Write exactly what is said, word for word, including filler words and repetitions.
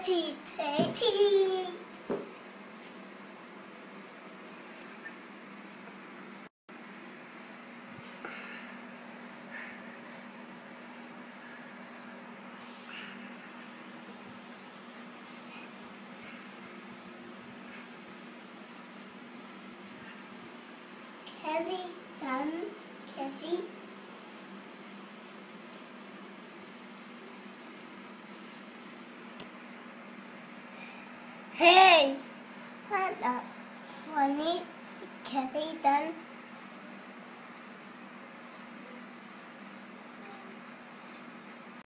Cassie say cheese. Cassie done. Cassie. Hey, what a funny Cassie done.